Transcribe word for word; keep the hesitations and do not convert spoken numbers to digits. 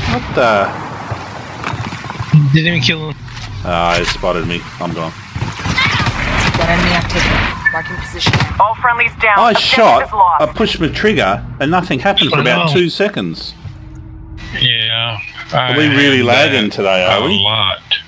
What the? Didn't even kill him. Ah, uh, it spotted me. I'm gone. Got enemy activity. Marking position. All friendlies down. I Objective shot, is lost. I pushed my trigger, and nothing happened for about two seconds. Yeah. Are we really lagging today, are a we? lot.